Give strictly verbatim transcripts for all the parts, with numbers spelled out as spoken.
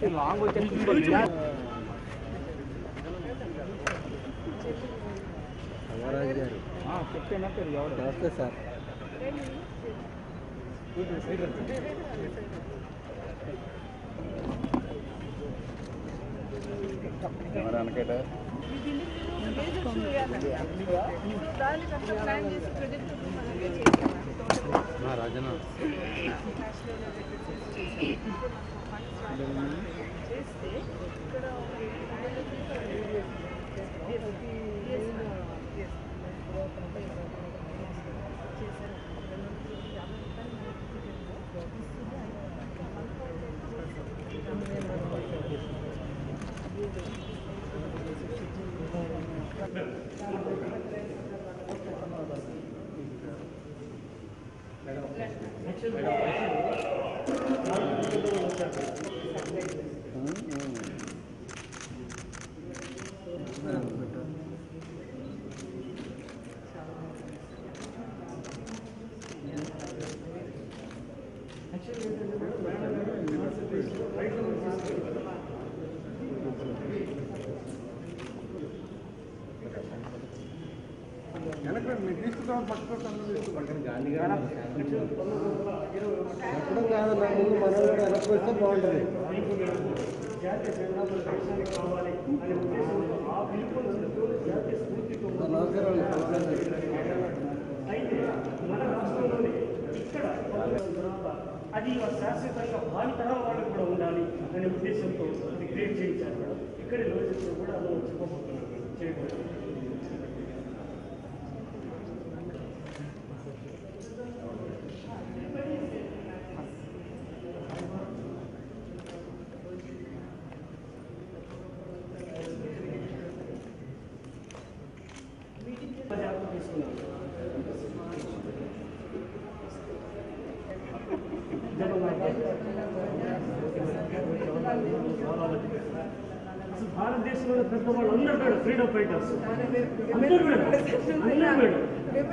Long వచ్చేసి చెప్తేనా ఎవరు నమస్తే సార్ అనకేట రాజన ఎప్పుడు కాదు నా ముందు మనం కూడా వెనక్కి వస్తే బాగుంటుంది. అది శాశ్వతంగా భావి తరాల వాళ్ళకి కూడా ఉండాలి అనే ఉద్దేశంతో అది క్రియేట్ చేయించారు మేడం. ఇక్కడి రోజు కూడా అలా చెప్పబోతున్నాను చేయకూడదు. భారతదేశంలో పెద్దవాళ్ళు అందరూ మేడం ఫ్రీడమ్ ఫైటర్స్ అందరూ మేడం అందరూ మేడం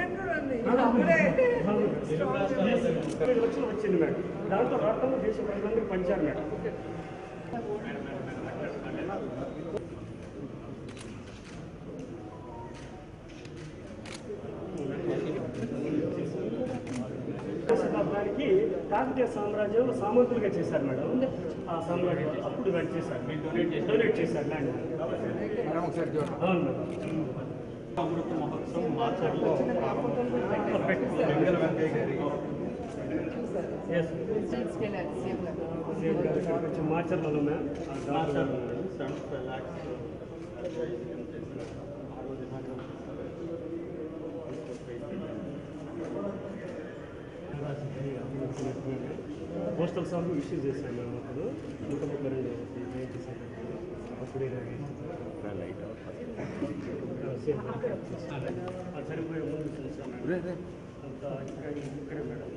ఐదు లక్షలు వచ్చింది మేడం. దాంతో రాష్ట్రంలో దేశ ప్రజలందరూ పంచారు మేడం. శతాబ్దానికి కాకతీయ సామ్రాజ్యంలో సామంతులుగా చేశారు మేడం. ఆ సామ్రాజ్యం అప్పుడు వాళ్ళు చేశారు, డొనేట్ చేశారు ల్యాండ్. అవును మేడం. అమృత మహోత్సవం మార్చర్లో కొంచెం మార్చర్లలో మ్యామ్ పోస్టల్ సార్లు ఇష్యూ చేశాను మేము అప్పుడు నూట ముప్పై రెండు అప్పుడే సరిపోయే ముందు చూసాను అంతా ఇక్కడ ఇక్కడే మేడం.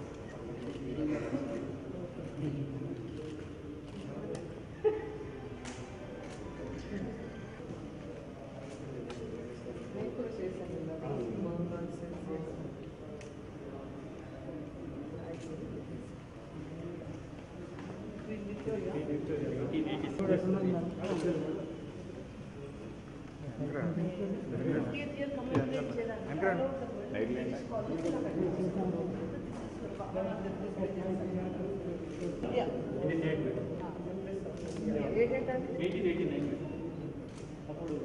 అప్పుడు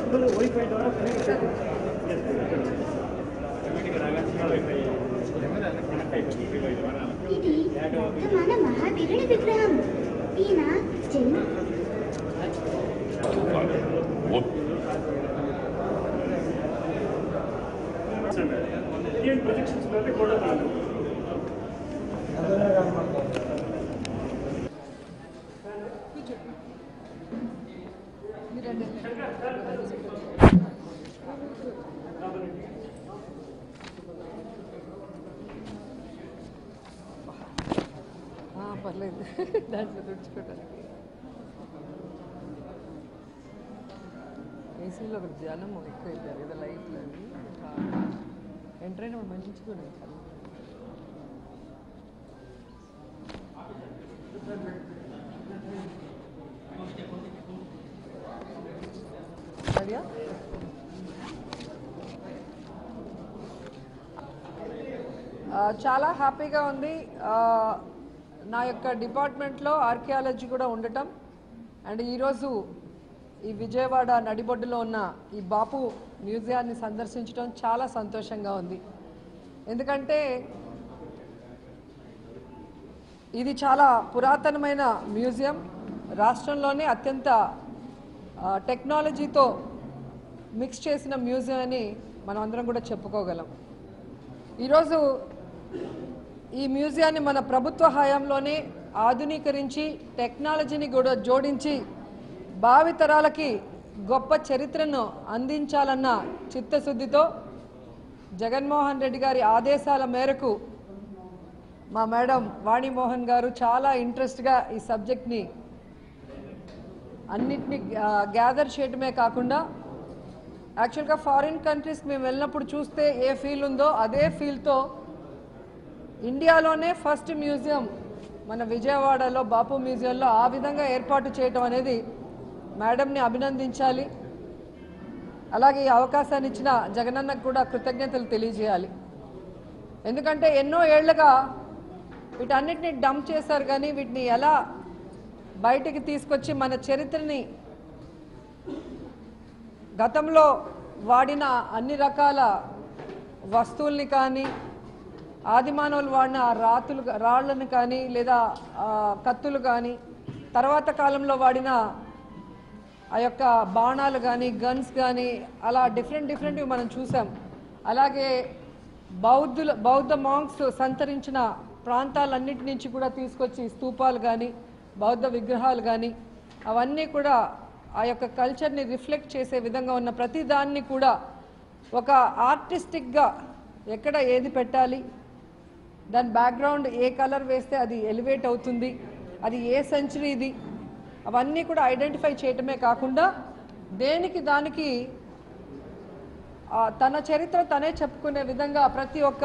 కేబుల్ వైఫై ద్వారా కనెక్ట్ ఇది వర్తమాన మహావీరుని విగ్రహం. ఈయన జైన్ ఇండియన్ ప్రొజెక్షన్స్ లోనే కూడా కాదు. పర్లేదు దాంట్లో తుడుచుకోవడానికి. ఏసీలో ఒక జనం ఎక్కువ అయిపోయారు కదా, లైట్లు అవి ఎంటర్ అయినప్పుడు మంచిగా అడియా చాలా హ్యాపీగా ఉంది. నా యొక్క డిపార్ట్మెంట్లో ఆర్కియాలజీ కూడా ఉండటం అండ్ ఈరోజు ఈ విజయవాడ నడిబొడ్డులో ఉన్న ఈ బాపు మ్యూజియాన్ని సందర్శించడం చాలా సంతోషంగా ఉంది. ఎందుకంటే ఇది చాలా పురాతనమైన మ్యూజియం, రాష్ట్రంలోనే అత్యంత టెక్నాలజీతో మిక్స్ చేసిన మ్యూజియం అని మనం అందరం కూడా చెప్పుకోగలం. ఈరోజు ఈ మ్యూజియాన్ని మన ప్రభుత్వ హయాంలోనే ఆధునీకరించి టెక్నాలజీని కూడా జోడించి భావితరాలకి గొప్ప చరిత్రను అందించాలన్న చిత్తశుద్ధితో జగన్మోహన్ రెడ్డి గారి ఆదేశాల మేరకు మా మేడం వాణిమోహన్ గారు చాలా ఇంట్రెస్ట్గా ఈ సబ్జెక్ట్ని అన్నిటినీ గ్యాదర్ చేయడమే కాకుండా యాక్చువల్గా ఫారిన్ కంట్రీస్కి మేము వెళ్ళినప్పుడు చూస్తే ఏ ఫీల్ ఉందో అదే ఫీల్తో ఇండియాలోనే ఫస్ట్ మ్యూజియం మన విజయవాడలో బాపు మ్యూజియంలో ఆ విధంగా ఏర్పాటు చేయటం అనేది మేడంని అభినందించాలి. అలాగే ఈ అవకాశాన్ని ఇచ్చిన జగనన్నకు కూడా కృతజ్ఞతలు తెలియజేయాలి. ఎందుకంటే ఎన్నో ఏళ్లుగా వీటన్నిటిని డంప్ చేశారు, కానీ వీటిని ఎలా బయటికి తీసుకొచ్చి మన చరిత్రని గతంలో వాడిన అన్ని రకాల వస్తువుల్ని కానీ ఆదిమానవులు వాడిన రాతులు రాళ్లను కానీ లేదా కత్తులు కానీ తర్వాత కాలంలో వాడిన ఆ యొక్క బాణాలు కానీ గన్స్ కానీ అలా డిఫరెంట్ డిఫరెంట్వి మనం చూసాం. అలాగే బౌద్ధుల బౌద్ధ మాంక్స్ సంతరించిన ప్రాంతాలన్నిటి నుంచి కూడా తీసుకొచ్చి స్తూపాలు కానీ బౌద్ధ విగ్రహాలు కానీ అవన్నీ కూడా ఆ యొక్క కల్చర్ని రిఫ్లెక్ట్ చేసే విధంగా ఉన్న ప్రతి దాన్ని కూడా ఒక ఆర్టిస్టిక్గా ఎక్కడ ఏది పెట్టాలి, దాని బ్యాక్గ్రౌండ్ ఏ కలర్ వేస్తే అది ఎలివేట్ అవుతుంది, అది ఏ సెంచరీది, అవన్నీ కూడా ఐడెంటిఫై చేయటమే కాకుండా దేనికి దానికి తన చరిత్ర తనే చెప్పుకునే విధంగా ప్రతి ఒక్క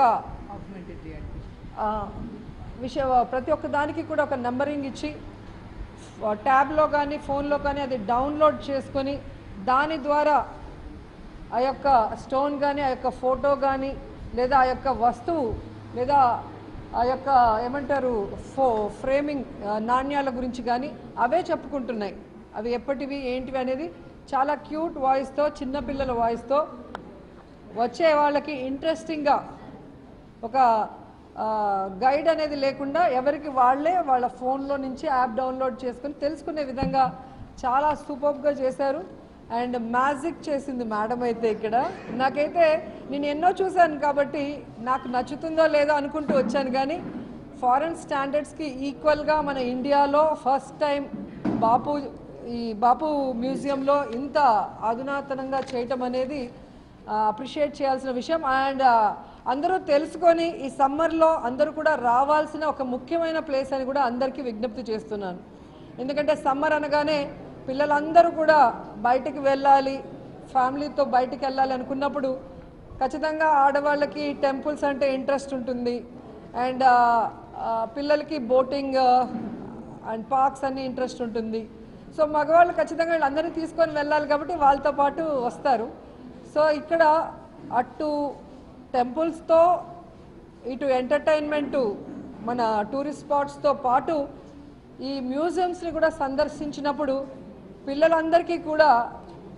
విషయ ప్రతి ఒక్క దానికి కూడా ఒక నెంబరింగ్ ఇచ్చి ట్యాబ్లో కానీ ఫోన్లో కానీ అది డౌన్లోడ్ చేసుకొని దాని ద్వారా ఆ యొక్క స్టోన్ కానీ ఆ యొక్క ఫోటో కానీ లేదా ఆ యొక్క వస్తువు లేదా ఆ యొక్క ఏమంటారు ఫో ఫ్రేమింగ్ నాణ్యాల గురించి కానీ అవే చెప్పుకుంటున్నాయి. అవి ఎప్పటివి ఏంటివి అనేది చాలా క్యూట్ వాయిస్తో చిన్నపిల్లల వాయిస్తో వచ్చే వాళ్ళకి ఇంట్రెస్టింగ్గా ఒక గైడ్ అనేది లేకుండా ఎవరికి వాళ్ళే వాళ్ళ ఫోన్లో నుంచి యాప్ డౌన్లోడ్ చేసుకుని తెలుసుకునే విధంగా చాలా సూపర్గా చేశారు. అండ్ మ్యాజిక్ చేసింది మేడం అయితే ఇక్కడ. నాకైతే నేను ఎన్నో చూశాను కాబట్టి నాకు నచ్చుతుందో లేదో అనుకుంటూ వచ్చాను, కానీ ఫారెన్ స్టాండర్డ్స్కి ఈక్వల్గా మన ఇండియాలో ఫస్ట్ టైం బాపు ఈ బాపు మ్యూజియంలో ఇంత అధునాతనంగా చేయటం అనేది అప్రిషియేట్ చేయాల్సిన విషయం. అండ్ అందరూ తెలుసుకొని ఈ సమ్మర్లో అందరూ కూడా రావాల్సిన ఒక ముఖ్యమైన ప్లేస్ అని కూడా అందరికీ విజ్ఞప్తి చేస్తున్నాను. ఎందుకంటే సమ్మర్ అనగానే పిల్లలందరూ కూడా బయటికి వెళ్ళాలి, ఫ్యామిలీతో బయటికి వెళ్ళాలి అనుకున్నప్పుడు ఖచ్చితంగా ఆడవాళ్ళకి టెంపుల్స్ అంటే ఇంట్రెస్ట్ ఉంటుంది, అండ్ పిల్లలకి బోటింగ్ అండ్ పార్క్స్ అన్ని ఇంట్రెస్ట్ ఉంటుంది. సో మగవాళ్ళు ఖచ్చితంగా వీళ్ళందరినీ తీసుకొని వెళ్ళాలి కాబట్టి వాళ్ళతో పాటు వస్తారు. సో ఇక్కడ అటు టెంపుల్స్తో ఇటు ఎంటర్టైన్మెంటు మన టూరిస్ట్ స్పాట్స్తో పాటు ఈ మ్యూజియంస్ని కూడా సందర్శించినప్పుడు పిల్లలందరికీ కూడా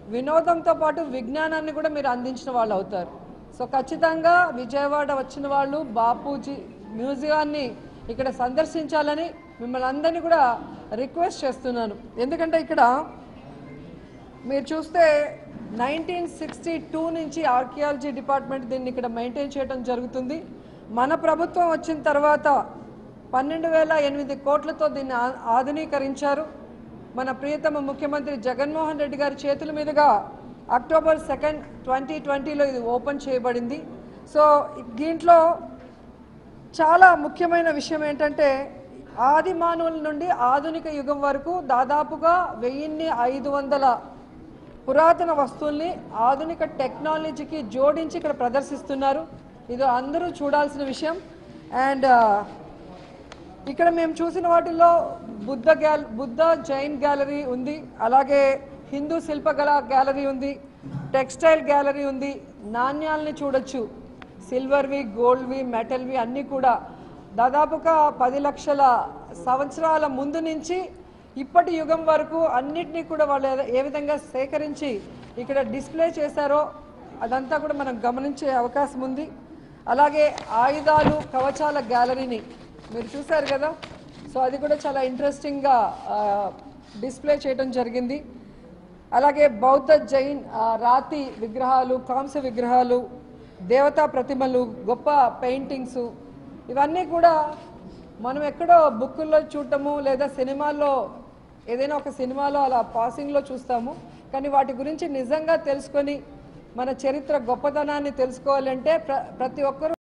వినోదంతో పాటు విజ్ఞానాన్ని కూడా మీరు అందించిన వాళ్ళు అవుతారు. సో ఖచ్చితంగా విజయవాడ వచ్చిన వాళ్ళు బాపూజీ మ్యూజియాన్ని ఇక్కడ సందర్శించాలని మిమ్మల్ని అందరినీ కూడా రిక్వెస్ట్ చేస్తున్నాను. ఎందుకంటే ఇక్కడ మీరు చూస్తే నైన్టీన్ సిక్స్టీ టూ నుంచి ఆర్కియాలజీ డిపార్ట్మెంట్ దీన్ని ఇక్కడ మెయింటైన్ చేయడం జరుగుతుంది. మన ప్రభుత్వం వచ్చిన తర్వాత పన్నెండు వేల ఎనిమిది కోట్లతో దీన్ని ఆధునీకరించారు. మన ప్రియతమ ముఖ్యమంత్రి జగన్మోహన్ రెడ్డి గారి చేతుల మీదుగా అక్టోబర్ సెకండ్ ట్వంటీ ట్వంటీలో ఇది ఓపెన్ చేయబడింది. సో దీంట్లో చాలా ముఖ్యమైన విషయం ఏంటంటే ఆది మానవుల నుండి ఆధునిక యుగం వరకు దాదాపుగా వెయ్యిన్ని ఐదు వందల పురాతన వస్తువుల్ని ఆధునిక టెక్నాలజీకి జోడించి ఇక్కడ ప్రదర్శిస్తున్నారు. ఇది అందరూ చూడాల్సిన విషయం. అండ్ ఇక్కడ మేము చూసిన వాటిల్లో బుద్ధ గ్యాల బుద్ధ జైన్ గ్యాలరీ ఉంది, అలాగే హిందూ శిల్పకళ గ్యాలరీ ఉంది, టెక్స్టైల్ గ్యాలరీ ఉంది. నాణ్యాలని చూడొచ్చు, సిల్వర్వి, గోల్డ్వి, మెటల్వి అన్నీ కూడా దాదాపుగా పది లక్షల సంవత్సరాల ముందు నుంచి ఇప్పటి యుగం వరకు అన్నిటినీ కూడా వాళ్ళు ఏ విధంగా సేకరించి ఇక్కడ డిస్ప్లే చేశారో అదంతా కూడా మనం గమనించే అవకాశం ఉంది. అలాగే ఆయుధాలు, కవచాల గ్యాలరీని మీరు చూశారు కదా. సో అది కూడా చాలా ఇంట్రెస్టింగ్గా డిస్ప్లే చేయడం జరిగింది. అలాగే బౌద్ధ జైన్ రాతి విగ్రహాలు, కాంస్య విగ్రహాలు, దేవతా ప్రతిమలు, గొప్ప పెయింటింగ్స్, ఇవన్నీ కూడా మనం ఎక్కడో బుక్కుల్లో చూడటము లేదా సినిమాల్లో ఏదైనా ఒక సినిమాలో అలా పాసింగ్లో చూస్తాము. కానీ వాటి గురించి నిజంగా తెలుసుకొని మన చరిత్ర గొప్పతనాన్ని తెలుసుకోవాలంటే ప్ర ప్రతి ఒక్కరూ